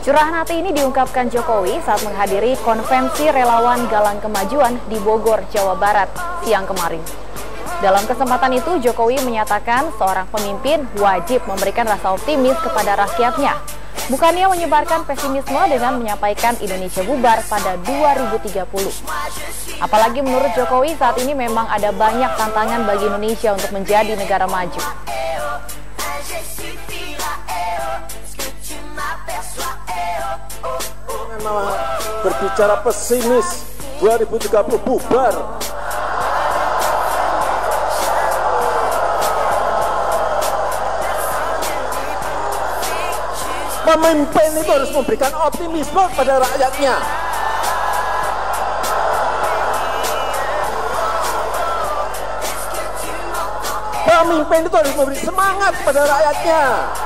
Curahan hati ini diungkapkan Jokowi saat menghadiri konvensi relawan Galang Kemajuan di Bogor, Jawa Barat, siang kemarin. Dalam kesempatan itu, Jokowi menyatakan seorang pemimpin wajib memberikan rasa optimis kepada rakyatnya. Bukannya menyebarkan pesimisme dengan menyampaikan Indonesia bubar pada 2030. Apalagi menurut Jokowi saat ini memang ada banyak tantangan bagi Indonesia untuk menjadi negara maju. Malah berbicara pesimis 2030 bubar. Pemimpin itu harus memberikan optimisme kepada rakyatnya. Pemimpin itu harus memberi semangat kepada rakyatnya.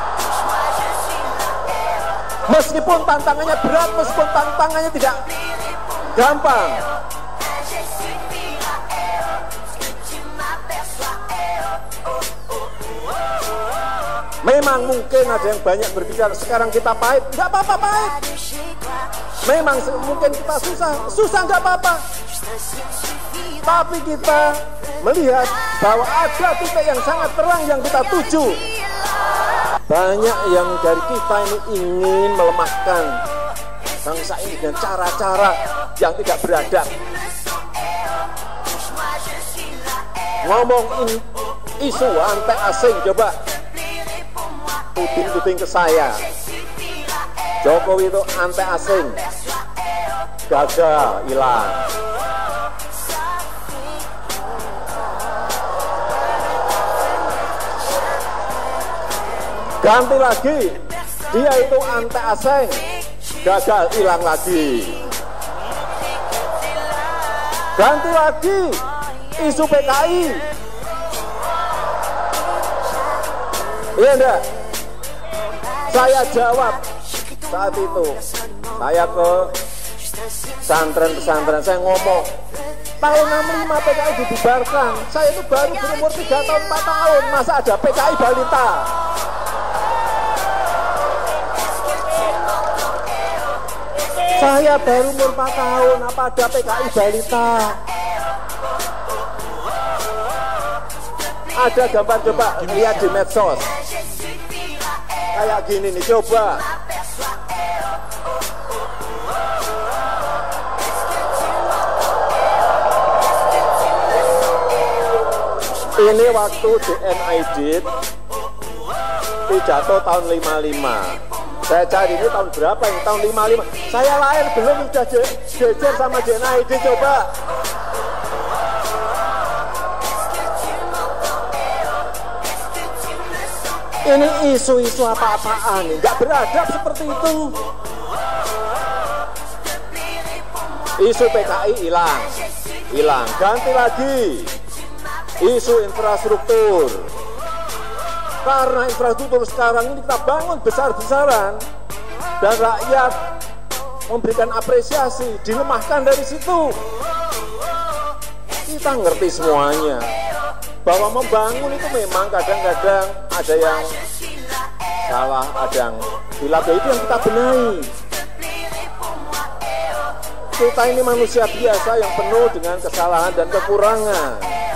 Meskipun tantangannya berat, meskipun tantangannya tidak gampang. Memang mungkin ada yang banyak berbicara, sekarang kita pahit, nggak apa-apa pahit. Memang mungkin kita susah nggak apa-apa. Tapi kita melihat bahwa ada titik yang sangat terang yang kita tuju. Banyak yang dari kita ini ingin melemahkan bangsa ini dengan cara-cara yang tidak beradab. Ngomong isu anti asing, coba tuding-tuding ke saya. Jokowi itu anti asing, gagal, hilang. Ganti lagi, dia itu anti asing, gagal, hilang lagi. Ganti lagi, isu PKI. Iya enggak? Saya jawab saat itu, saya ke pesantren-pesantren, saya ngomong, tahun 65 PKI dibubarkan, saya itu baru berumur 3 tahun, 4 tahun, masa ada PKI balita? Saya baru umur 4 tahun, apa ada PKI balita? Ada gambar, coba lihat di medsos. Kayak gini nih, coba. Ini waktu DNID pidato tahun 55. Saya cari ini tahun berapa ini? Tahun 55. Saya lahir belum udah jejer sama DNID, coba. Ini isu-isu apa-apaan nih, nggak beradab seperti itu. Isu PKI hilang, ganti lagi. Isu infrastruktur. Karena infrastruktur sekarang ini kita bangun besar-besaran dan rakyat memberikan apresiasi, dilemahkan dari situ. Kita ngerti semuanya bahwa membangun itu memang kadang-kadang ada yang salah, ada yang hilang, itu yang kita benahi. Kita ini manusia biasa yang penuh dengan kesalahan dan kekurangan.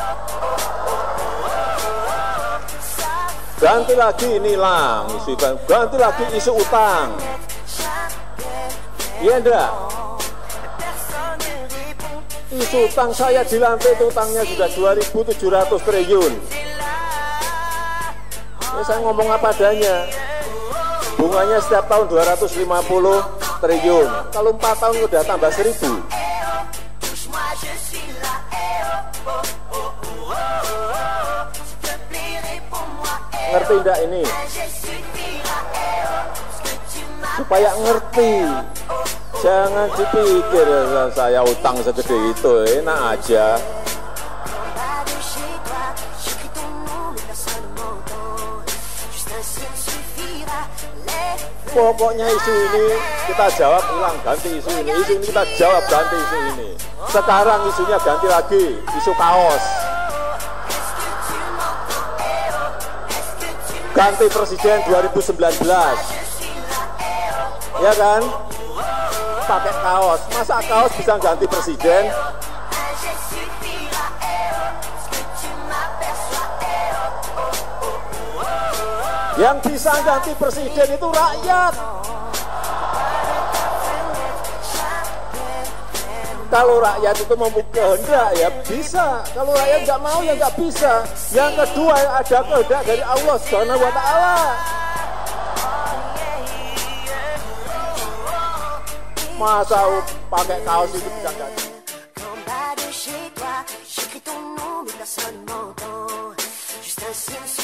Ganti lagi ini hilang, ganti lagi isu utang. Iya enggak? Isu utang, saya di lantai itu utangnya sudah 2.700 triliun. Ini saya ngomong apa adanya. Bunganya setiap tahun 250 triliun. Kalau 4 tahun udah tambah 1.000. Ngerti enggak ini? Supaya ngerti. Jangan dipikir saya utang segede itu, enak aja. Pokoknya isu ini kita jawab, hilang, ganti isu ini kita jawab, ganti isu ini. Sekarang isunya ganti lagi, isu kaos. Ganti presiden 2019. Ya kan? Pakai kaos. Masa kaos bisa ganti presiden? Yang bisa ganti presiden itu rakyat. Kalau rakyat itu mempunyai kehendak ya bisa. Kalau rakyat nggak mau ya nggak bisa. Yang kedua ada kehendak dari Allah Subhanahu wa Ta'ala. Masa pakai kaos itu bisa ganti?